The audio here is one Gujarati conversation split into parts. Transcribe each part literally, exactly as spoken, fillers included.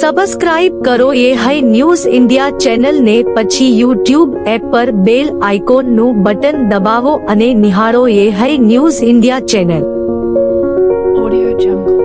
સબસ્ક્રાઇબ કરો એ હાઈ ન્યૂઝ ઇન્ડિયા ચેનલને, પછી યુટ્યુબ એપ પર બેલ આઇકોનનું બટન દબાવો અને નિહાળો A High News India channel. Audio Jungle.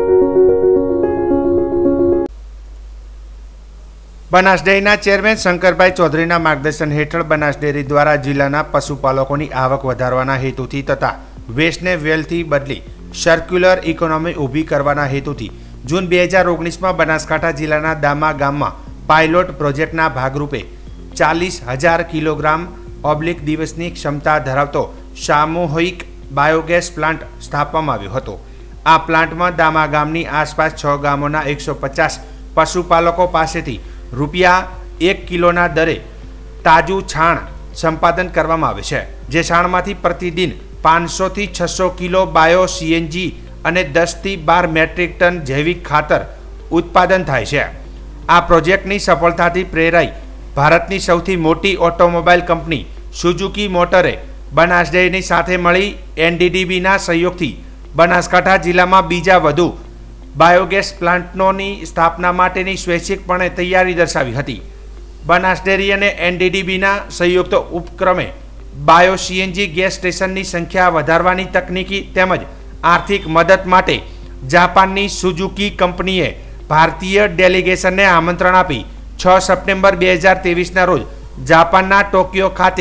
Banas ડેરીના ચેરમેન શંકરભાઈ ચૌધરીના માર્ગદર્શન હેઠળ બનાસ ડેરી દ્વારા જિલ્લાના પશુપાલકોની આવક વધારવાના હેતુથી તથા વેસ્ટને વેલથી બદલી સર્ક્યુલર ઇકોનોમી ઊભી કરવાના હેતુથી જૂન બે હજાર ઓગણીસમાં બનાસકાંઠા જિલ્લાના દામા ગામમાં પાયલોટ પ્રોજેક્ટના ભાગરૂપે ચાલીસ હજાર કિલોગ્રામ ઓબ્લિક દિવસની ક્ષમતા ધરાવતો સામૂહિક બાયોગેસ પ્લાન્ટ સ્થાપવામાં આવ્યો હતો. આ પ્લાન્ટમાં દામા ગામની આસપાસ છ ગામોના એકસો પચાસ પશુપાલકો પાસેથી રૂપિયા એક કિલોના દરે તાજું છાણ સંપાદન કરવામાં આવે છે, જે છાણમાંથી પ્રતિદિન પાંચસોથી છસો કિલો બાયો સીએનજી અને દસથી બાર મેટ્રિક ટન જૈવિક ખાતર ઉત્પાદન થાય છે. આ પ્રોજેક્ટની સફળતાથી પ્રેરાઈ ભારતની સૌથી મોટી ઓટોમોબાઈલ કંપની સુઝુકી મોટરે બનાસ ડેરીની સાથે મળી એનડીડીબીના સહયોગથી બનાસકાંઠા જિલ્લામાં બીજા વધુ બાયોગેસ પ્લાન્ટોની સ્થાપના માટેની સ્વૈચ્છિકપણે તૈયારી દર્શાવી હતી. બનાસ ડેરી અને એનડીડીબીના સંયુક્ત ઉપક્રમે બાયો સીએનજી ગેસ સ્ટેશનની સંખ્યા વધારવાની તકનીકી તેમજ આર્થિક મદદ માટે જાપાનની સુઝુકી કંપનીએ ભારતીય ડેલિગેશનને આમંત્રણ આપી છ સપ્ટેમ્બર બે હજાર ત્રેવીસના રોજ જાપાનના ટોક્યો ખાતે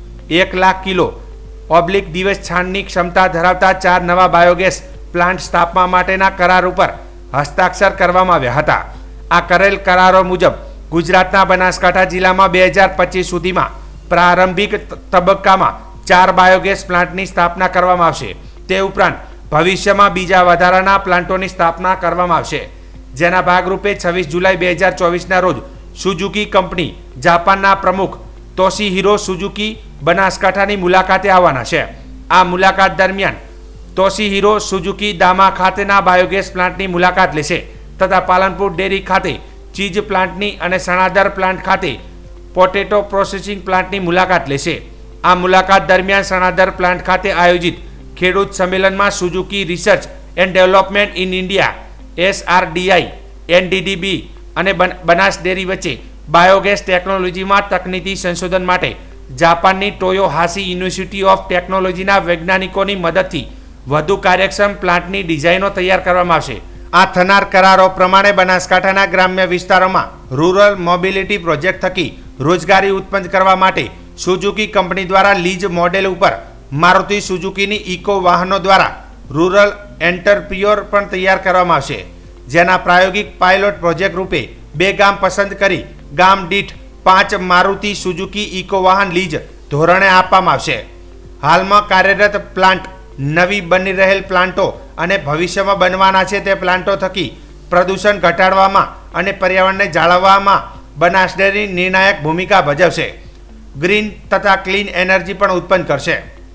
એક લાખ કિલો ઓબ્લિક દિવસ છાણની ક્ષમતા ધરાવતા ચાર નવા બાયોગેસ પ્લાન્ટ સ્થાપવા માટેના કરાર ઉપર હસ્તાક્ષર કરવામાં આવ્યા હતા. આ કરેલ કરારો મુજબ ગુજરાતના બનાસકાંઠા જિલ્લામાં બે હજાર પચીસ સુધીમાં પ્રારંભિક તબક્કામાં ચાર બાયોગેસ પ્લાન્ટની સ્થાપના કરવામાં આવશે. તે ઉપરાંત ભવિષ્યમાં બીજા વધારાના પ્લાન્ટોની સ્થાપના કરવામાં આવશે, જેના ભાગરૂપે છવ્વીસ જુલાઈ બે હજાર ચોવીસના રોજ સુઝુકી કંપની જાપાનના પ્રમુખ તોશીહિરો સુઝુકી બનાસકાંઠાની મુલાકાતે આવવાના છે. આ મુલાકાત દરમિયાન તોશીહિરો સુઝુકી દામા ખાતેના બાયોગેસ પ્લાન્ટની મુલાકાત લેશે તથા પાલનપુર ડેરી ખાતે ચીઝ પ્લાન્ટની અને સણાદર પ્લાન્ટ ખાતે પોટેટો પ્રોસેસિંગ પ્લાન્ટની મુલાકાત લેશે. આ મુલાકાત દરમિયાન સણાદર પ્લાન્ટ ખાતે આયોજિત ખેડૂત સંમેલનમાં Suzuki research and development in India SRDI, NDDB અને બનાસ ડેરી વચ્ચે બાયોગેસ ટેકનોલોજીમાં તકનીકી સંશોધન માટે જાપાનની ટોયોહાશી યુનિવર્સિટી ઓફ ટેકનોલોજીના વૈજ્ઞાનિકોની મદદથી વધુ કાર્યક્ષમ પ્લાન્ટની ડિઝાઇનો તૈયાર કરવામાં આવશે. આ થનાર કરારો પ્રમાણે બનાસકાંઠાના ગ્રામ્ય વિસ્તારોમાં રૂરલ મોબિલિટી પ્રોજેક્ટ થકી રોજગારી ઉત્પન્ન કરવા માટે સુઝુકી કંપની દ્વારા લીઝ મોડેલ ઉપર મારુતિ સુઝુકીની ઇકો વાહનો દ્વારા રૂરલ એન્ટરપ્રિયોર પણ તૈયાર કરવામાં આવશે, જેના પ્રાયોગિક પાયલોટ પ્રોજેક્ટ રૂપે બે ગામ પસંદ કરી ગામ દીઠ પાંચ મારુતિ સુઝુકી ઇકો વાહન લીઝ ધોરણે આપવામાં આવશે. હાલમાં કાર્યરત પ્લાન્ટ, નવી બની રહેલ પ્લાન્ટો અને ભવિષ્યમાં બનવાના છે તે પ્લાન્ટો થકી પ્રદૂષણ ઘટાડવામાં અને પર્યાવરણને જાળવવામાં બનાસ ડેરી નિર્ણાયક ભૂમિકા ભજવશે. ગ્રીન તથા ક્લીન એનર્જી પણ ઉત્પન્ન કરશે.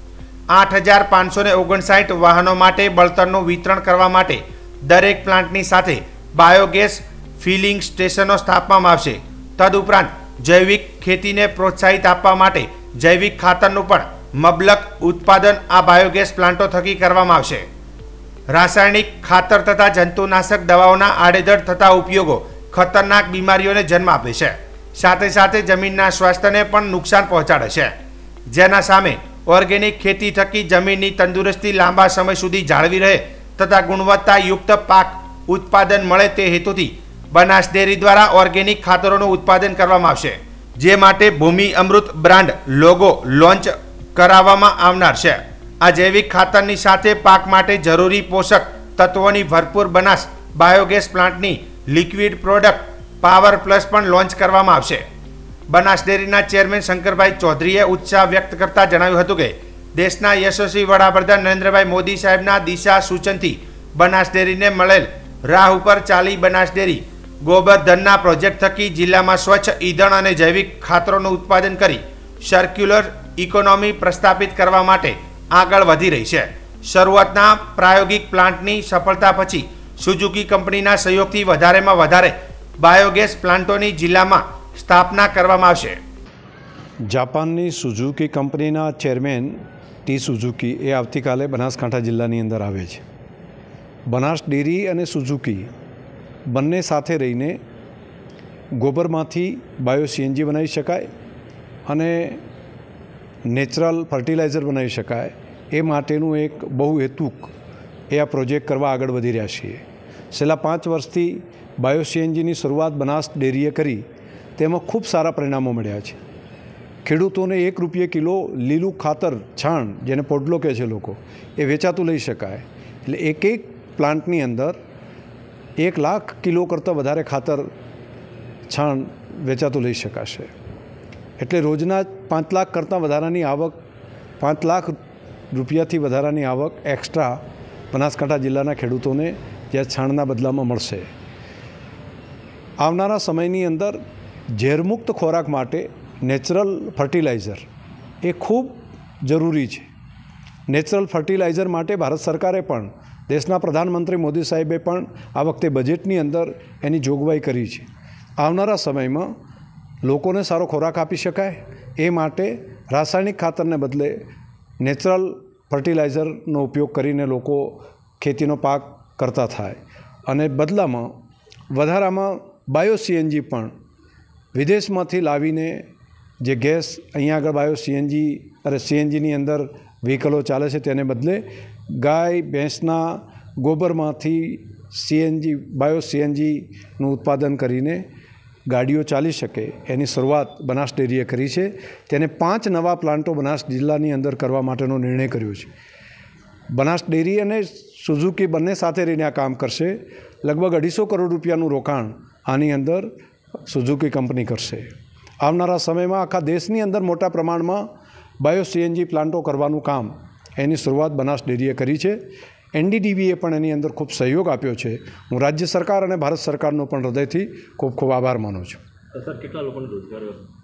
આઠ હજાર પાંચસો ને ઓગણસાઠ વાહનો માટે બળતણનું વિતરણ કરવા માટે દરેક પ્લાન્ટની સાથે બાયોગેસ ફિલિંગ સ્ટેશનો સ્થાપવામાં આવશે. તદુપરાંત જૈવિક ખેતીને પ્રોત્સાહિત આપવા માટે જૈવિક ખાતરનું પણ મબલક ઉત્પાદન આ બાયોગેસ પ્લાન્ટો થકી કરવામાં આવશે. રાસાયણિક ખાતર તથા જંતુનાશક દવાઓના આડેધડ થતા ઉપયોગો ખતરનાક બીમારીઓને જન્મ આપે છે, સાથે સાથે જમીનના સ્વાસ્થ્યને પણ નુકસાન પહોંચાડે છે. જેના સામે ઓર્ગેનિક ખેતી થકી જમીનની તંદુરસ્તી લાંબા સમય સુધી જાળવી રહે તથા ગુણવત્તાયુક્ત પાક ઉત્પાદન મળે તે હેતુથી બનાસ ડેરી દ્વારા ઓર્ગેનિક ખાતરોનું ઉત્પાદન કરવામાં આવશે, જે માટે Bhumi Amrut brand logo launch કરાવવામાં આવનાર છે. આ જૈવિક ખાતરની સાથે પાક માટે જરૂરી પોષક તત્વોની ભરપૂર બનાસ બાયોગેસ પ્લાન્ટની લિક્વિડ પ્રોડક્ટ પાવર પ્લસ પણ લોન્ચ કરવામાં આવશે. બનાસ ડેરીના ચેરમેન શંકરભાઈ ચૌધરીએ ઉત્સાહ વ્યક્ત કરતા જણાવ્યું હતું કે દેશના યશસ્વી વડાપ્રધાન નરેન્દ્રભાઈ મોદી સાહેબના દિશા સૂચનથી બનાસ ડેરીને મળેલ રાહ ઉપર ચાલી બનાસ ડેરી ગોબરધનના પ્રોજેક્ટ થકી જિલ્લામાં સ્વચ્છ ઈંધણ અને જૈવિક ખાતરોનું ઉત્પાદન કરી સર્ક્યુલર ઇકોનોમી પ્રસ્થાપિત કરવા માટે આગળ વધી રહી છે. શરૂઆતના પ્રાયોગિક પ્લાન્ટની સફળતા પછી સુઝુકી કંપનીના સહયોગથી વધારેમાં વધારે બાયોગેસ પ્લાન્ટોની જિલ્લામાં સ્થાપના કરવામાં આવશે. જાપાનની સુઝુકી કંપનીના ચેરમેન ટી સુઝુકી એ આવતીકાલે બનાસકાંઠા જિલ્લાની અંદર આવે છે. બનાસ ડેરી અને સુઝુકી બંને સાથે રહીને ગોબરમાંથી બાયો સીએનજી બનાવી શકાય અને નેચરલ ફર્ટિલાઇઝર બનાવી શકાય એ માટેનું એક બહુ હેતુક એ આ પ્રોજેક્ટ કરવા આગળ વધી રહ્યા છીએ. છેલ્લા પાંચ વર્ષથી બાયો સીએનજીની શરૂઆત બનાસ ડેરીએ કરી તેમાં ખૂબ સારા પરિણામો મળ્યા છે. ખેડૂતોને એક રૂપિયે કિલો લીલું ખાતર છાણ જેને પોડલો કહે છે લોકો એ વેચાતું લઈ શકાય. એટલે એક એક પ્લાન્ટની અંદર એક લાખ કિલો કરતાં વધારે ખાતર છાણ વેચાતું લઈ શકાશે. એટલે રોજના પાંચ લાખ કરતાં વધારાની આવક પાંચ લાખ રૂપિયાથી વધારાની આવક એક્સ્ટ્રા બનાસકાંઠા જિલ્લાના ખેડૂતોને જે છાણના બદલામાં મળશે. આવનારા સમયની અંદર ઝેરમુક્ત ખોરાક માટે નેચરલ ફર્ટિલાઇઝર એ ખૂબ જરૂરી છે. નેચરલ ફર્ટિલાઇઝર માટે ભારત સરકારે પણ દેશના પ્રધાનમંત્રી મોદી સાહેબે પણ આ વખતે બજેટની અંદર એની જોગવાઈ કરી છે. આવનારા સમયમાં લોકોને સારો ખોરાક આપી શકાય એ માટે રાસાયણિક ખાતરને બદલે નેચરલ ફર્ટિલાઇઝરનો ઉપયોગ કરીને લોકો ખેતીનો પાક કરતા થાય અને બદલામાં વધારામાં બાયો સીએનજી પણ વિદેશમાંથી લાવીને જે ગેસ અહીંયા આગળ બાયો સીએનજી અરે સીએનજીની અંદર વ્હીકલો ચાલે છે તેને બદલે ગાય ભેંસના ગોબરમાંથી સીએનજી બાયો સીએનજીનું ઉત્પાદન કરીને ગાડીઓ ચાલી શકે એની શરૂઆત બનાસ ડેરીએ કરી છે. તેને પાંચ નવા પ્લાન્ટો બનાસ જિલ્લાની અંદર કરવા માટેનો નિર્ણય કર્યો છે. બનાસ ડેરી અને સુઝુકી બંને સાથે રહીને આ કામ કરશે. લગભગ અઢીસો કરોડ રૂપિયાનું રોકાણ આની અંદર સુઝુકી કંપની કરશે. આવનારા સમયમાં આખા દેશની અંદર મોટા પ્રમાણમાં બાયો સીએનજી પ્લાન્ટો કરવાનું કામ એની શરૂઆત બનાસ ડેરીએ કરી છે. એનડીડીબીએ પણ એની અંદર ખૂબ સહયોગ આપ્યો છે. હું રાજ્ય સરકાર અને ભારત સરકારનો પણ હૃદયથી ખૂબ ખૂબ આભાર માનું છું. સર કેટલા લોકોને રોજગાર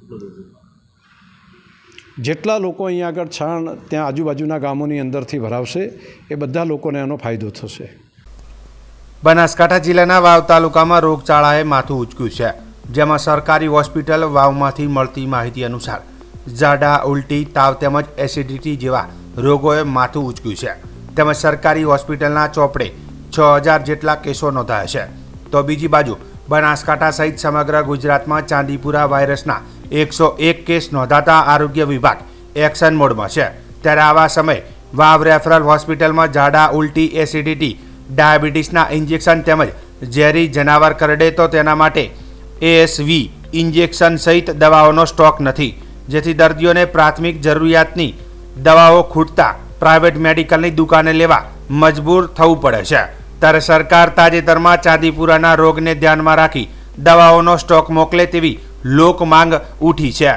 જેટલા લોકો અહીંયા આગળ છાણ ત્યાં આજુબાજુના ગામોની અંદરથી ભરાવશે એ બધા લોકોને એનો ફાયદો થશે. બનાસકાંઠા જિલ્લાના વાવ તાલુકામાં રોગચાળાએ માથું ઉંચક્યું છે, જેમાં સરકારી હોસ્પિટલ વાવમાંથી મળતી માહિતી અનુસાર ઝાડા, ઉલટી, તાવ તેમજ એસિડિટી જેવા રોગોએ માથું ઉંચક્યું છે. તેમજ સરકારી હોસ્પિટલના ચોપડે છ હજાર જેટલા કેસો નોંધાયા છે. તો બીજી બાજુ બનાસકાંઠા સહિત સમગ્ર ગુજરાતમાં ચાંદીપુરા વાયરસના એકસો એક કેસ નોંધાતા આરોગ્ય વિભાગ એક્શન મોડમાં છે. ત્યારે આવા સમયે વાવ રેફરલ હોસ્પિટલમાં ઝાડા, ઉલટી, એસિડિટી, ડાયાબિટીસના ઇન્જેક્શન તેમજ ઝેરી જનાવર કરડે તો તેના માટે એએસવી ઇન્જેક્શન સહિત દવાઓનો સ્ટોક નથી, જેથી દર્દીઓને પ્રાથમિક જરૂરિયાતની દવાઓ ખૂટતા પ્રાઇવેટ મેડિકલની દુકાને લેવા મજબૂર થવું પડે છે. ત્યારે સરકાર તાજેતરમાં ચાંદીપુરાના રોગને ધ્યાનમાં રાખી દવાઓનો સ્ટોક મોકલે તેવી લોક માંગ ઉઠી છે.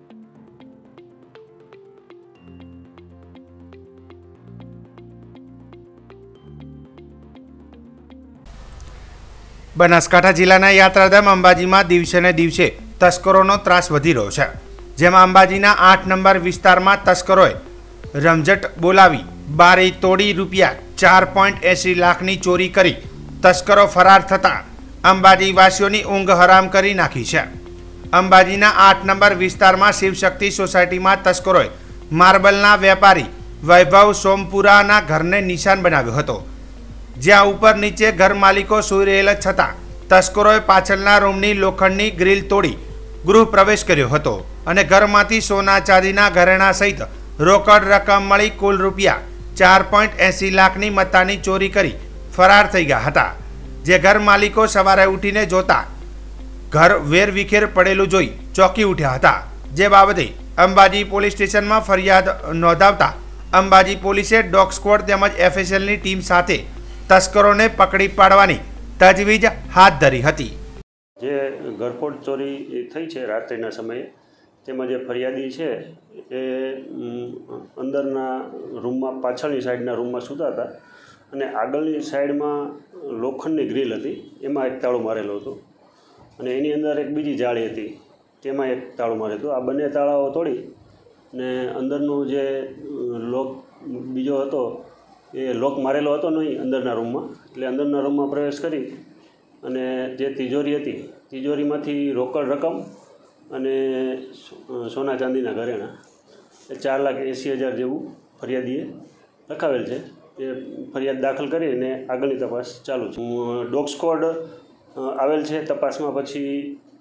બનાસકાંઠા જિલ્લાના યાત્રાધામ અંબાજીમાં દિવસે ને દિવસે તસ્કરોનો ત્રાસ વધી રહ્યો છે, જેમાં અંબાજીના આઠ નંબર વિસ્તારમાં તસ્કરોએ રમઝટ બોલાવી બારી તોડી રૂપિયા ચાર પોઈન્ટ એસી લાખની ચોરી કરી તસ્કરો ફરાર થતા અંબાજી વાસીઓની ઊંઘ હરામ કરી નાખી છે. અંબાજીના આઠ નંબર વિસ્તારમાં શિવશક્તિ સોસાયટીમાં તસ્કરોએ માર્બલના વેપારી વૈભવ સોમપુરાના ઘરને નિશાન બનાવ્યો હતો, જ્યાં ઉપર નીચે ઘર માલિકો સૂઈ રહેલા છતાં તસ્કરોએ પાછળના રૂમની લોખંડની ગ્રીલ તોડી ગૃહ પ્રવેશ કર્યો હતો અને ઘરમાંથી સોના ચાંદીના ઘરેણાં સહિત રોકડ રકમ મળી કુલ રૂપિયા ચાર પોઈન્ટ એસી લાખની મત્તાની ચોરી કરી ફરાર થઈ ગયા હતા. જે ઘર માલિકો સવારે ઉઠીને જોતા ઘર વેરવિખેર પડેલું જોઈ ચોંકી ઉઠ્યા હતા, જે બાબતે અંબાજી પોલીસ સ્ટેશનમાં ફરિયાદ નોંધાવતા અંબાજી પોલીસે ડોગ સ્ક્વોડ તેમજ એફએસએલની ટીમ સાથે તસ્કરોને પકડી પાડવાની તજવીજ હાથ ધરી હતી. જે ઘરફોડ ચોરી થઈ છે રાત્રિના સમયે, તેમાં જે ફરિયાદી છે એ અંદરના રૂમમાં પાછળની સાઈડના રૂમમાં સૂતા હતા અને આગળની સાઈડમાં લોખંડની ગ્રીલ હતી, એમાં એક તાળું મારેલું હતું અને એની અંદર એક બીજી જાળી હતી, તેમાં એક તાળું મારેલું હતું. આ બંને તાળાઓ તોડી ને અંદરનું જે લોક બીજો હતો એ લોક મારેલો હતો નહીં અંદરના રૂમમાં, એટલે અંદરના રૂમમાં પ્રવેશ કરી અને જે તિજોરી હતી તિજોરીમાંથી રોકડ રકમ અને સોના ચાંદીના ઘરેણાં એ ચાર લાખ એંસી હજાર જેવું ફરિયાદીએ લખાવેલ છે. એ ફરિયાદ દાખલ કરી અને આગળની તપાસ ચાલુ છે. ડોગ સ્ક્વોડ આવેલ છે તપાસમાં, પછી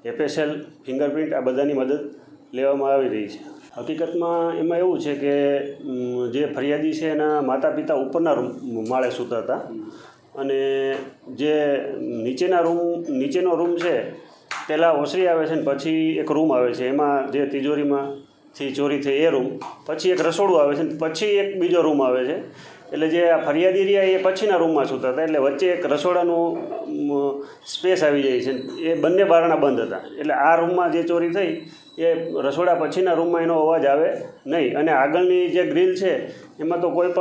એફએસએલ, ફિંગરપ્રિન્ટ આ બધાની મદદ લેવામાં આવી રહી છે. હકીકતમાં એમાં એવું છે કે જે ફરિયાદી છે એના માતા પિતા ઉપરના રૂમ માળે સૂતા હતા અને જે નીચેના રૂમ નીચેનો રૂમ છે પહેલાં ઓસરી આવે છે ને પછી એક રૂમ આવે છે, એમાં જે તિજોરીમાંથી ચોરી થઈ એ રૂમ, પછી એક રસોડું આવે છે ને પછી એક બીજો રૂમ આવે છે. એટલે જે આ ફરિયાદી રહ્યા એ પછીના રૂમમાં સૂતા હતા, એટલે વચ્ચે એક રસોડાનું સ્પેસ આવી જાય છે. એ બંને બારણા બંધ હતા, એટલે આ રૂમમાં જે ચોરી થઈ એ રસોડા પછીના રૂમમાં એનો અવાજ આવે નહીં. અને આગળની જે ગ્રીલ છે એમાં તો કોઈ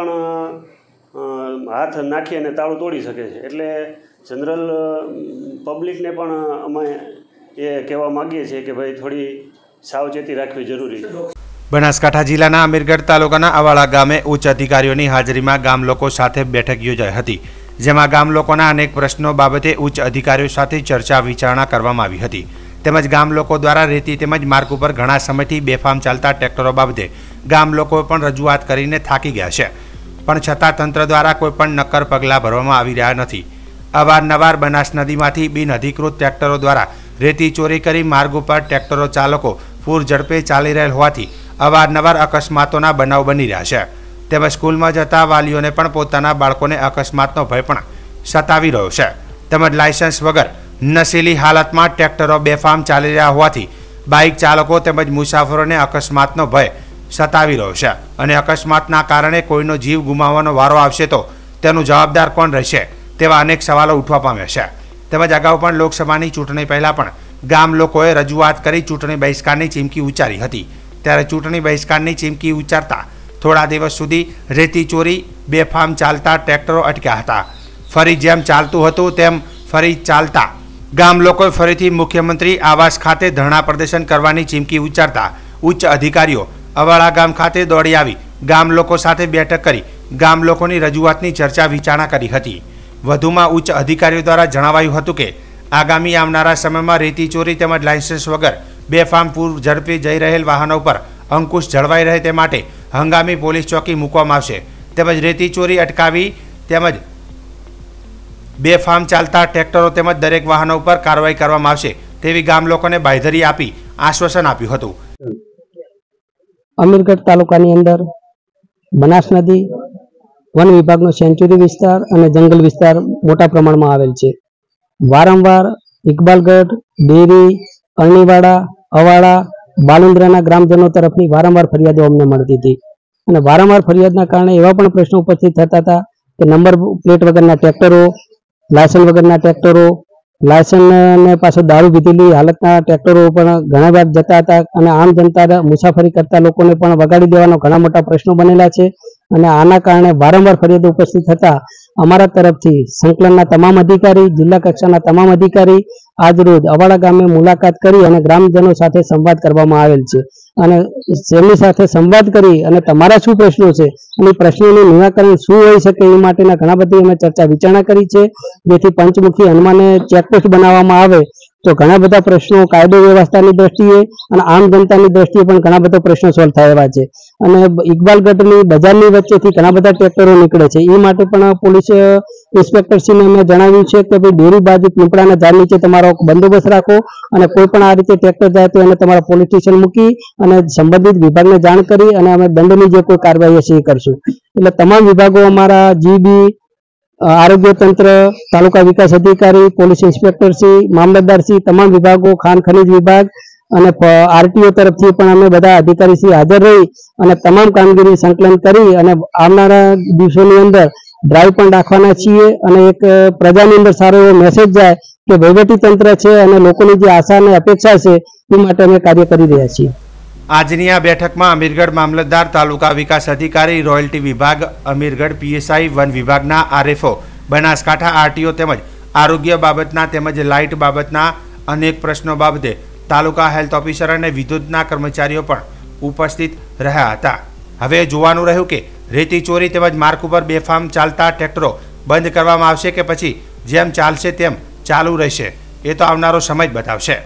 પણ હાથ નાખી અને તાળું તોડી શકે છે. એટલે જનરલ પબ્લિકને પણ અમે એ કહેવા માગીએ છીએ કે ભાઈ થોડી સાવચેતી રાખવી જરૂરી છે. બનાસકાંઠા જિલ્લાના અમીરગઢ તાલુકાના અવાળા ગામે ઉચ્ચ અધિકારીઓની હાજરીમાં ગામ લોકો સાથે બેઠક યોજાઈ હતી, જેમાં ગામ લોકોના અનેક પ્રશ્નો બાબતે ઉચ્ચ અધિકારીઓ સાથે ચર્ચા વિચારણા કરવામાં આવી હતી. તેમજ ગામ લોકો દ્વારા રેતી તેમજ માર્ગ ઉપર ઘણા સમયથી બેફામ ચાલતા ટ્રેક્ટરો બાબતે ગામ લોકોએ પણ રજૂઆત કરીને થાકી ગયા છે, પણ છતાં તંત્ર દ્વારા કોઈપણ નક્કર પગલાં ભરવામાં આવી રહ્યા નથી. અવારનવાર બનાસ નદીમાંથી બિનઅધિકૃત ટ્રેક્ટરો દ્વારા રેતી ચોરી કરી માર્ગ ઉપર ટ્રેક્ટરો ચાલકો પૂર ઝડપે ચાલી રહેલ હોવાથી અવારનવાર અકસ્માતોના બનાવ બની રહ્યા છે. તેમજ સ્કૂલમાં જતા વાલીઓને પણ પોતાના બાળકોને અકસ્માતનો ભય પણ સતાવી રહ્યો છે. તેમજ લાયસન્સ વગર નશીલી હાલતમાં ટ્રેક્ટરો બેફામ ચાલી રહ્યા હોવાથી બાઇક ચાલકો તેમજ મુસાફરોને અકસ્માતનો ભય સતાવી રહ્યો છે અને અકસ્માતના કારણે કોઈનો જીવ ગુમાવવાનો વારો આવશે તો તેનું જવાબદાર કોણ રહેશે તેવા અનેક સવાલો ઉઠવા પામ્યા છે. તેમજ અગાઉ પણ લોકસભાની ચૂંટણી પહેલાં પણ ગામ લોકોએ રજૂઆત કરી ચૂંટણી બહિષ્કારની ચીમકી ઉચ્ચારી હતી. ત્યારે ચૂંટણી બહિષ્કારની ચીમકી ઉચ્ચારતા થોડા દિવસ સુધી રેતી ચોરી બેફામ ચાલતા ટ્રેક્ટરો અટક્યા હતા. ફરી જેમ ચાલતું હતું તેમ ફરી ચાલતા ગામ લોકોએ ફરીથી મુખ્યમંત્રી આવાસ ખાતે ધરણા પ્રદર્શન કરવાની ચીમકી ઉચ્ચારતા ઉચ્ચ અધિકારીઓ અવાળા ગામ ખાતે દોડી આવી ગામ લોકો સાથે બેઠક કરી ગામ લોકોની રજૂઆતની ચર્ચા વિચારણા કરી હતી. વધુમાં ઉચ્ચ અધિકારીઓ દ્વારા જણાવાયું હતું કે આગામી આવનારા સમયમાં રેતી ચોરી તેમજ લાયસન્સ વગર બેફામ પૂર ઝડપે જઈ રહેલ વાહનો પર અંકુશ જળવાઈ રહે તે માટે હંગામી પોલીસ ચોકી મૂકવામાં આવશે. તેમજ રેતી ચોરી અટકાવી તેમજ બેફામ ચાલતા ટ્રેક્ટરો તેમજ દરેક વાહનો ઉપર કાર્યવાહી કરવામાં આવશે તેવી ગામ લોકોને બાંયધરી આપી આશ્વાસન આપ્યું હતું. અમીરગઢ તાલુકાની અંદર બનાસ નદી વન વિભાગનો સેન્ચુરી વિસ્તાર અને જંગલ વિસ્તાર મોટા પ્રમાણમાં આવેલ છે. વારંવાર ઇકબાલગઢ, ડેરી, અરણીવાડા, અવાડા, બાલુંદ્રાના ગ્રામજનો તરફની વારંવાર ફરિયાદો અમને મળતી હતી અને વારંવાર ફરિયાદના કારણે એવા પણ પ્રશ્નો ઉપસ્થિત થતા હતા કે નંબર પ્લેટ વગરના ટ્રેક્ટરો, લાયસન્સ વગરના ટ્રેક્ટરો, લાયસન્સને પાછળ દારૂ પીધેલી હાલતના ટ્રેક્ટરો પણ ઘણા વાર જતા હતા અને આમ જનતા મુસાફરી કરતા લોકોને પણ વગાડી દેવાનો ઘણા મોટા પ્રશ્નો બનેલા છે. અને આના કારણે વારંવાર ફરિયાદો ઉપસ્થિત થતા અમારા તરફથી સંકલનના તમામ અધિકારી, જિલ્લા કક્ષાના તમામ અધિકારી આજરોજ અવાડા ગામે મુલાકાત કરી અને ગ્રામજનો સાથે સંવાદ કરવામાં આવેલ છે અને તેમની સાથે સંવાદ કરી અને તમારા શું પ્રશ્નો છે અને પ્રશ્નોનું નિરાકરણ શું હોઈ શકે એ માટેના ઘણા બધી અમે ચર્ચા વિચારણા કરી છે, જેથી પંચમુખી હનુમાને ચેકપોસ્ટ બનાવવામાં આવે તો ઘણા બધા પ્રશ્નો કાયદો વ્યવસ્થાની દ્રષ્ટિએ અને આમ જનતાની દ્રષ્ટિએ પણ ઘણા બધા પ્રશ્નો સોલ્વ થયા એવા છે. અને ઇકબાલગઢની બજારની વચ્ચેથી ઘણા બધા ટ્રેક્ટરો નીકળે છે, એ માટે પણ પોલીસ ઇન્સ્પેક્ટરશ્રીને અમે જણાવ્યું છે કે ભાઈ ડેરી બાજુ પીપળાના ઝાડ નીચે તમારો બંદોબસ્ત રાખો અને કોઈ પણ આ રીતે ટ્રેક્ટર જાય તો એને તમારા પોલીસ સ્ટેશન મૂકી અને સંબંધિત વિભાગને જાણ કરી અને અમે દંડની જે કોઈ કાર્યવાહી હશે એ કરશું. એટલે તમામ વિભાગો અમારા જીબી, આરોગ્ય તંત્ર, તાલુકા વિકાસ અધિકારી, પોલીસ ઇન્સ્પેક્ટરશ્રી, મામલતદારશ્રી, તમામ વિભાગો, ખાણ ખનીજ વિભાગ અને આરટીઓ તરફથી પણ અમે બધા અધિકારીશ્રી હાજર રહી અને તમામ કામગીરી સંકલન કરી અને આવનારા દિવસોની અંદર ડ્રાઈવ પણ રાખવાના છીએ અને એક પ્રજાની અંદર સારો એવો મેસેજ જાય કે વહીવટી તંત્ર છે અને લોકોની જે આશા અને અપેક્ષા છે એ માટે અમે કાર્ય કરી રહ્યા છીએ. આજની આ બેઠકમાં અમીરગઢ મામલતદાર, તાલુકા વિકાસ અધિકારી, રોયલ્ટી વિભાગ, અમીરગઢ પીએસઆઈ, વન વિભાગના આરએફઓ, બનાસકાંઠા આરટીઓ તેમજ આરોગ્ય બાબતના તેમજ લાઇટ બાબતના અનેક પ્રશ્નો બાબતે તાલુકા હેલ્થ ઓફિસર અને વિદ્યુતના કર્મચારીઓ પણ ઉપસ્થિત રહ્યા હતા. હવે જોવાનું રહ્યું કે રેતી ચોરી તેમજ માર્ગ ઉપર બેફામ ચાલતા ટ્રેક્ટરો બંધ કરવામાં આવશે કે પછી જેમ ચાલશે તેમ ચાલુ રહેશે, એ તો આવનારો સમય જ બતાવશે.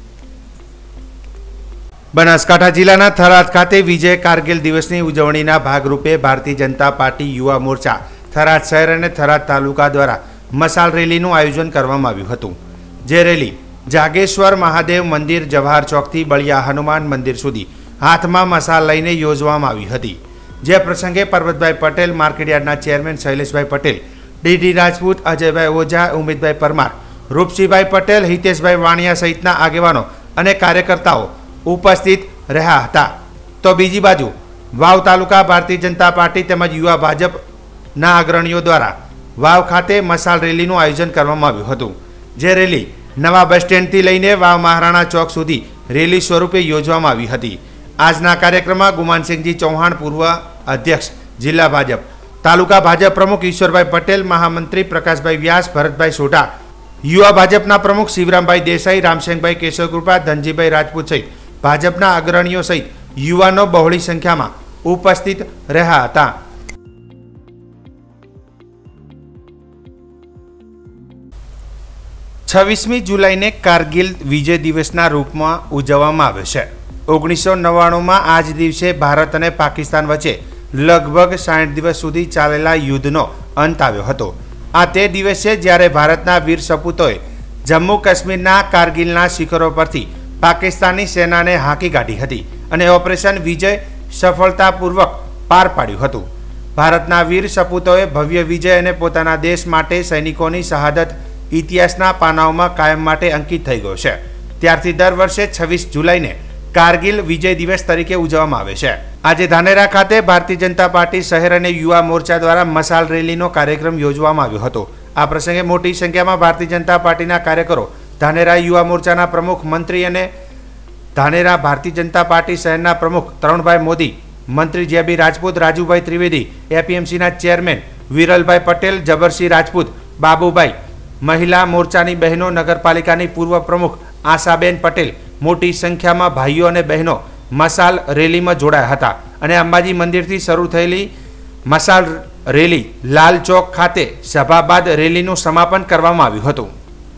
બનાસકાંઠા જિલ્લાના થરાદ ખાતે વિજય કારગિલ દિવસની ઉજવણીના ભાગરૂપે ભારતીય જનતા પાર્ટી યુવા મોરચા થરાદ શહેર અને થરાદ તાલુકા દ્વારા મશાલ રેલીનું આયોજન કરવામાં આવ્યું હતું. જે રેલી જાગેશ્વર મહાદેવ મંદિર જવાહર ચોકથી બળિયા હનુમાન મંદિર સુધી હાથમાં મશાલ લઈને યોજવામાં આવી હતી, જે પ્રસંગે પરબતભાઈ પટેલ, માર્કેટયાર્ડના ચેરમેન શૈલેષભાઈ પટેલ, ડીડી રાજપૂત, અજયભાઈ ઓઝા, ઉમેદભાઈ પરમાર, રૂપસિંહભાઈ પટેલ, હિતેશભાઈ વાણિયા સહિતના આગેવાનો અને કાર્યકર્તાઓ ઉપસ્થિત રહ્યા હતા. તો બીજી બાજુ વાવ તાલુકા ભારતીય જનતા પાર્ટી તેમજ યુવા ભાજપના અગ્રણીઓ દ્વારા વાવ ખાતે મશાલ રેલીનું આયોજન કરવામાં આવ્યું હતું, જે રેલી નવા બસ સ્ટેન્ડથી લઈને વાવ મહારાણા ચોક સુધી રેલી સ્વરૂપે યોજવામાં આવી હતી. આજના કાર્યક્રમમાં ગુમાનસિંહજી ચૌહાણ, પૂર્વ અધ્યક્ષ જિલ્લા ભાજપ, તાલુકા ભાજપ પ્રમુખ ઈશ્વરભાઈ પટેલ, મહામંત્રી પ્રકાશભાઈ વ્યાસ, ભરતભાઈ સોઢા, યુવા ભાજપના પ્રમુખ શિવરામભાઈ દેસાઈ, રામસિંહભાઈ કેશવકૃપા, ધનજીભાઈ રાજપૂત સહિત ભાજપના અગ્રણીઓ સહિત યુવાનો બહોળી સંખ્યામાં ઉપસ્થિત રહ્યા હતા. છવ્વીસમી જુલાઈને કારગિલ વિજય દિવસના રૂપમાં ઉજવવામાં આવે છે. ઓગણીસો નવ્વાણુંમાં આ જ દિવસે ભારત અને પાકિસ્તાન વચ્ચે લગભગ સાઠ દિવસ સુધી ચાલેલા યુદ્ધનો અંત આવ્યો હતો. આ તે દિવસ છે જ્યારે ભારતના વીર સપૂતોએ જમ્મુ કાશ્મીરના કારગિલના શિખરો પરથી પાકિસ્તાની સેનાને હાંકી કાઢી હતી અને ઓપરેશન વિજય સફળતાપૂર્વક પાર પાડ્યું હતું. ભારતના વીર સપૂતોએ ભવ્ય વિજય અને પોતાના દેશ માટે સૈનિકોની શહાદત ઇતિહાસના પાનાઓમાં કાયમ માટે અંકિત થઈ ગયો છે. ત્યારથી દર વર્ષે છવ્વીસ જુલાઈને કારગિલ વિજય દિવસ તરીકે ઉજવવામાં આવે છે. આજે ધાનેરા ખાતે ભારતીય જનતા પાર્ટી શહેર અને યુવા મોરચા દ્વારા મશાલ રેલીનો કાર્યક્રમ યોજવામાં આવ્યો હતો. આ પ્રસંગે મોટી સંખ્યામાં ભારતીય જનતા પાર્ટીના કાર્યકરો, ધાનેરા યુવા મોરચાના પ્રમુખ, મંત્રી અને ધાનેરા ભારતીય જનતા પાર્ટી શહેરના પ્રમુખ તરુણભાઈ મોદી, મંત્રી જેબી રાજપૂત, રાજુભાઈ ત્રિવેદી, એપીએમસીના ચેરમેન વિરલભાઈ પટેલ, જબરસિંહ રાજપૂત, બાબુભાઈ, મહિલા મોરચાની બહેનો, નગરપાલિકાની પૂર્વ પ્રમુખ આશાબેન પટેલ, મોટી સંખ્યામાં ભાઈઓ અને બહેનો મશાલ રેલીમાં જોડાયા હતા અને અંબાજી મંદિરથી શરૂ થયેલી મશાલ રેલી લાલ ચોક ખાતે સભા બાદ રેલીનું સમાપન કરવામાં આવ્યું હતું.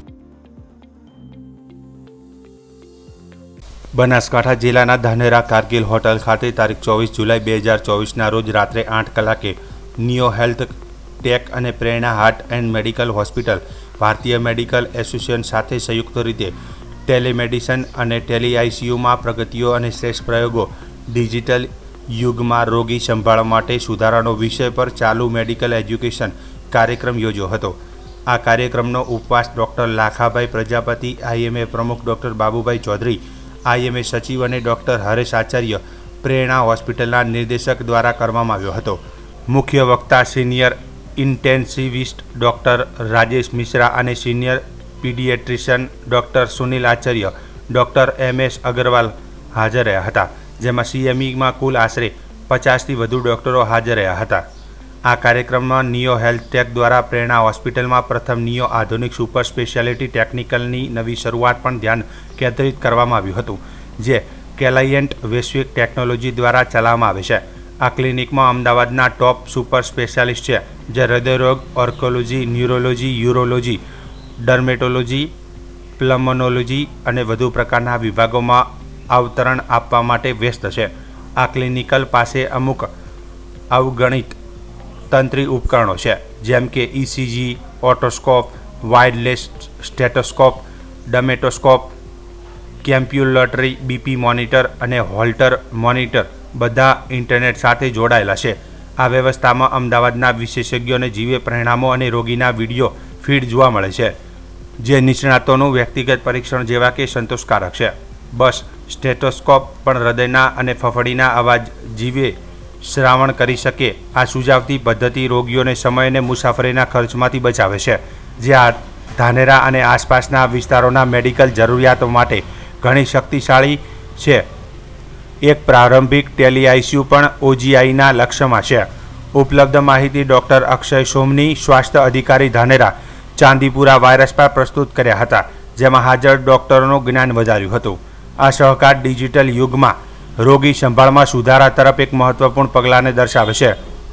બનાસકાંઠા જિલ્લાના ધાનેરા કારગિલ હોટલ ખાતે તારીખ ચોવીસ જુલાઈ બે હજાર ચોવીસના રોજ રાત્રે આઠ કલાકે નિયો હેલ્થ ટેક અને Prerna heart and medical hospital Bharatiya medical association સાથે સંયુક્ત રીતે ટેલિમેડિસિન અને ટેલી આઈસીયુમાં પ્રગતિઓ અને શ્રેષ્ઠ પ્રયોગો ડિજિટલ યુગમાં રોગી સંભાળ માટે સુધારાનો વિષય પર ચાલુ મેડિકલ એજ્યુકેશન કાર્યક્રમ યોજ્યો હતો. આ કાર્યક્રમનો ઉપવાસ ડૉક્ટર લાખાભાઈ પ્રજાપતિ, આઈએમએ પ્રમુખ ડૉક્ટર બાબુભાઈ ચૌધરી, આઈએમએ સચિવ અને ડૉક્ટર હરેશ આચાર્ય, પ્રેરણા હોસ્પિટલના નિર્દેશક દ્વારા કરવામાં આવ્યો હતો. મુખ્ય વક્તા senior intensivist doctor Rajesh Mishra અને senior paediatrician doctor Sunil Acharya, doctor M S Agarwal હાજર રહ્યા હતા, જેમાં સીએમઈમાં કુલ આશરે પચાસથી વધુ ડૉક્ટરો હાજર રહ્યા હતા. આ કાર્યક્રમમાં નિયો હેલ્થ ટેક દ્વારા પ્રેરણા હોસ્પિટલમાં પ્રથમ નિયો આધુનિક સુપર સ્પેશિયાલિટી ટેકનિકલની નવી શરૂઆત પણ ધ્યાન કેન્દ્રિત કરવામાં આવ્યું હતું, જે કેલાયન્ટ વૈશ્વિક ટેકનોલોજી દ્વારા ચલાવવામાં આવે છે. આ ક્લિનિકમાં અમદાવાદના ટોપ સુપર સ્પેશિયાલિસ્ટ છે, જે હૃદયરોગ, oncology, neurology, urology, dermatology, pulmonology અને વધુ પ્રકારના વિભાગોમાં અવતરણ આપવા માટે વ્યસ્ત છે. આ ક્લિનિકલ પાસે અમુક અવગણિત તંત્રી ઉપકરણો છે, જેમ કે ECG, otoscope, wireless stethoscope, dermatoscope, ambulatory BP monitor અને હોલ્ટર મોનિટર બધા ઇન્ટરનેટ સાથે જોડાયેલા છે. આ વ્યવસ્થામાં અમદાવાદના વિશેષજ્ઞોને જીવે પરિણામો અને રોગીના વિડીયો ફીડ જોવા મળે છે, જે નિષ્ણાતોનું વ્યક્તિગત પરીક્ષણ જેવા કે સંતોષકારક છે. બસ સ્ટેટોસ્કોપ પણ હૃદયના અને ફફડીના અવાજ જીવે શ્રાવણ કરી શકે. આ સુઝાવતી પદ્ધતિ રોગીઓને સમય અને મુસાફરીના ખર્ચમાંથી બચાવે છે, જે આ ધાનેરા અને આસપાસના વિસ્તારોના મેડિકલ જરૂરિયાતો માટે ઘણી શક્તિશાળી છે. એક પ્રારંભિક ટેલી આઈસીયુ પણ ઓજીઆઈના લક્ષ્યમાં છે. ઉપલબ્ધ માહિતી ડૉક્ટર અક્ષય સોમની, સ્વાસ્થ્ય અધિકારી ધાનેરા, ચાંદીપુરા વાયરસ પર પ્રસ્તુત કર્યા હતા, જેમાં હાજર ડૉક્ટરોનું જ્ઞાન વધાર્યું હતું. આ સહકાર ડિજિટલ યુગમાં રોગી સંભાળમાં સુધારા તરફ એક મહત્વપૂર્ણ પગલાંને દર્શાવે છે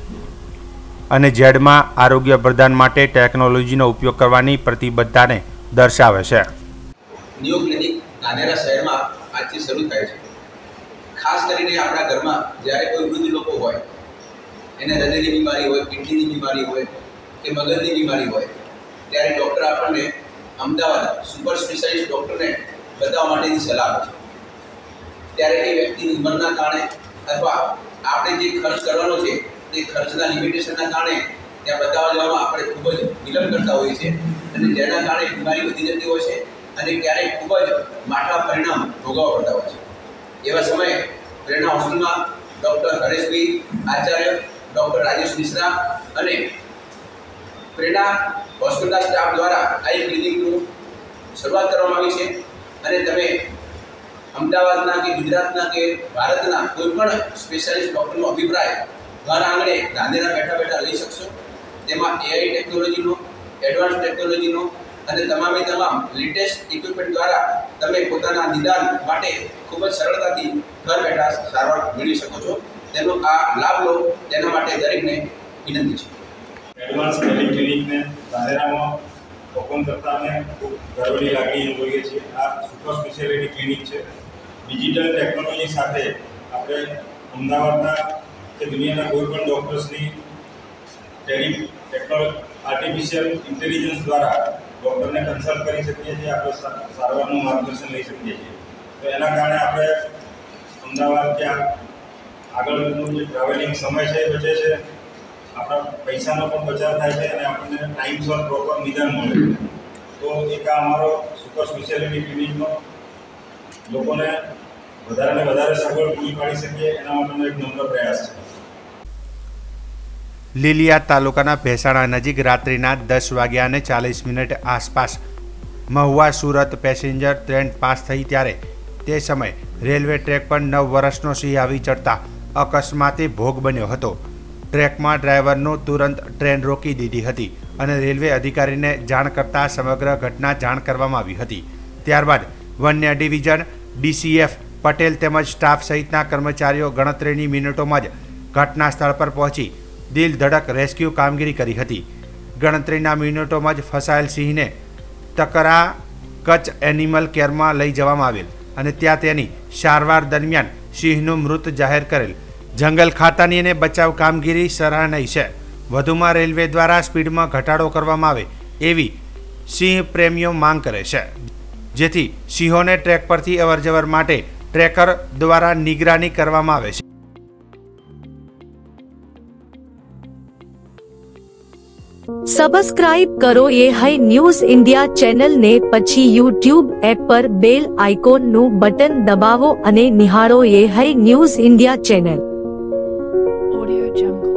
અને ઝેડમાં આરોગ્ય પ્રદાન માટે ટેકનોલોજીનો ઉપયોગ કરવાની પ્રતિબદ્ધતાને દર્શાવે છે. નિયો ક્લિનિક ધાનેરા શહેરમાં આજથી શરૂ થાય છે. ખાસ કરીને આપણા ઘરમાં જ્યારે કોઈ વૃદ્ધ લોકો હોય, એને હૃદયની બીમારી હોય, કિડનીની બીમારી હોય કે મગજની બીમારી હોય, ત્યારે ડૉક્ટર આપણને અમદાવાદ સુપર સ્પેશિયાલિસ્ટ ડૉક્ટરને બતાવવા માટેની સલાહ આપે છે. ત્યારે એ વ્યક્તિની ઉંમરના કારણે અથવા આપણે જે ખર્ચ કરવાનો છે તે ખર્ચના લિમિટેશનના કારણે ત્યાં બતાવવા જવામાં આપણે ખૂબ જ વિલંબ કરતા હોઈએ છીએ અને જેના કારણે બીમારી વધી જતી હોય છે અને ક્યારેક ખૂબ જ માઠા પરિણામ ભોગવવા પડતા હોય છે. એવા સમયે પ્રેરણા હોસ્પિટલમાં ડૉક્ટર હરેશભાઈ આચાર્ય, ડૉક્ટર રાજેશ મિશ્રા અને પ્રેરણા હોસ્પિટલના સ્ટાફ દ્વારા આ ક્લિનિકનું શરૂઆત કરવામાં આવી છે અને તમે અમદાવાદના કે ગુજરાતના કે ભારતના કોઈ પણ સ્પેશિયાલિસ્ટ ડૉક્ટરનો અભિપ્રાય ઘર આંગણે ધાનેરા બેઠા બેઠા લઈ શકશો. તેમાં એઆઈ ટેકનોલોજીનો, એડવાન્સ ટેકનોલોજીનો અને તમામે તમામ લેટેસ્ટ ઇક્વિપમેન્ટ દ્વારા તમે પોતાના નિદાન માટે ખૂબ જ સરળતાથી ઘર બેઠા સારવાર મેળવી શકો છો. તેનો આ લાભ લો, તેના માટે દરેકને વિનંતી છે. એડવાન્સ ટેલી ક્લિનિકને ધાનેરામાં ઓપન કરતા અમે ખૂબ ગર્વની લાગણી અનુભવીએ છીએ. આ સુપર સ્પેશિયાલિટી ક્લિનિક છે. ડિજિટલ ટેકનોલોજી સાથે આપણે અમદાવાદના કે દુનિયાના કોઈ પણ ડૉક્ટર્સની ટેલી ટેકનોલોજી આર્ટિફિશિયલ ઇન્ટેલિજન્સ દ્વારા ડૉક્ટરને કન્સલ્ટ કરી શકીએ છીએ, આપણે સારવારનું માર્ગદર્શન લઈ શકીએ છીએ. તો એના કારણે આપણે અમદાવાદ ત્યાં આગળનું જે ટ્રાવેલિંગ સમય છે એ બચે છે, આપણા પૈસાનો પણ બચાવ થાય છે અને આપણને ટાઈમસર પ્રોપર નિદાન મળે છે. તો એક આ અમારો સુપર સ્પેશિયાલિટી ક્લિનિકનો લોકોને વધારે ને વધારે સગવડ પૂરી પાડી શકીએ એના માટેનો એક નમ્ર પ્રયાસ છે. લીલિયા તાલુકાના ભેસાણા નજીક રાત્રિના દસ વાગ્યા અને ચાલીસ મિનિટ આસપાસ Mahuva Surat passenger train pass થઈ ત્યારે તે સમયે રેલવે ટ્રેક પર નવ વર્ષનો સિંહ આવી ચડતા અકસ્માતે ભોગ બન્યો હતો. ટ્રેકમાં ડ્રાઈવરનું તુરંત ટ્રેન રોકી દીધી હતી અને રેલવે અધિકારીને જાણ કરતાં સમગ્ર ઘટના જાણ કરવામાં આવી હતી. ત્યારબાદ વન્ય ડિવિઝન, ડીસીએફ પટેલ તેમજ સ્ટાફ સહિતના કર્મચારીઓ ગણતરીની મિનિટોમાં જ ઘટના સ્થળ પર પહોંચી દિલ ધડક રેસ્ક્યુ કામગીરી કરી હતી. ગણતરીના મિનિટોમાં જ ફસાયેલ સિંહને તકરા કચ્છ એનિમલ કેરમાં લઈ જવામાં આવેલ અને ત્યાં તેની સારવાર દરમિયાન સિંહનું મૃત જાહેર કરેલ. જંગલ ખાતાની અને બચાવ કામગીરી સરાહનીય છે. વધુમાં રેલવે દ્વારા સ્પીડમાં ઘટાડો કરવામાં આવે એવી સિંહ પ્રેમીઓ માંગ કરે છે, જેથી સિંહોને ટ્રેક પરથી અવરજવર માટે ટ્રેકર દ્વારા નિગરાની કરવામાં આવે છે. સબસ્ક્રાઇબ કરો A High News India channel ને પછી યુટ્યુબ એપ પર બેલ આઇકોન નું બટન દબાવો અને નિહાળો A High News India channel. Audio Jungle.